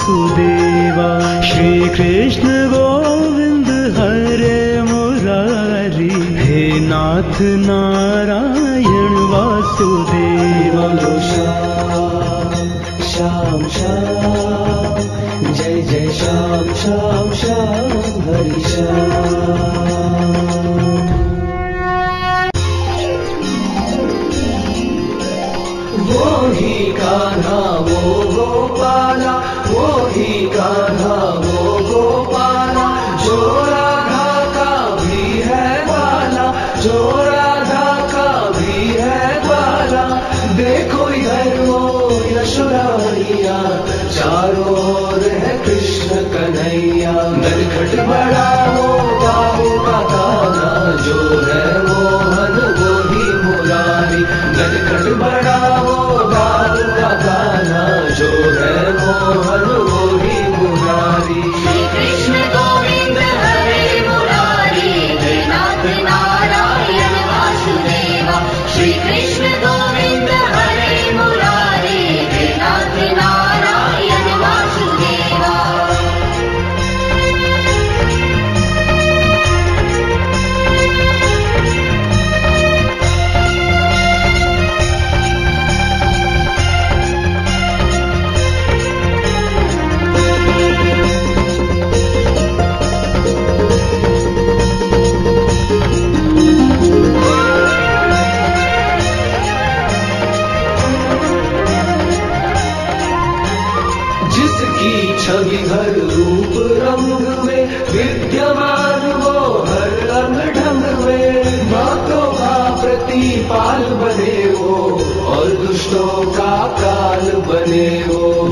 वासुदेवा। श्री कृष्ण गोविंद हरे मुरारी, हे नाथ नारायण वासुदेवा। श्याम श्याम जय जय श्याम श्याम श्याम हरि श्याम। वो ही कान्हा वो गोपाला, वो ही कान्हा वो गोपाला, जो राधा का भी है बाला, जो राधा का भी है बाला। देखो इधर वो यशोदा मैया, चारों ओर है कृष्ण कन्हैया। नटखट बड़ा वो बाबू का कान्हा, जो है मोहन वो ही मुरारी। नटखट बड़ा वो बाबू का कान्हा, जो है मोहन वो ही मुरारी। श्री कृष्ण गोविंद हरे मुरारी, हे नाथ नारायण वासुदेवा। श्री कृष्ण गोविंद हरे मुरारी, हे नाथ नारायण वासुदेवा। जिसकी छवि हर रूप रंग में, विद्यमान वो हर रंग ढंग में। भक्तों का प्रतिपाल बने वो, और दुष्टों का काल बने वो।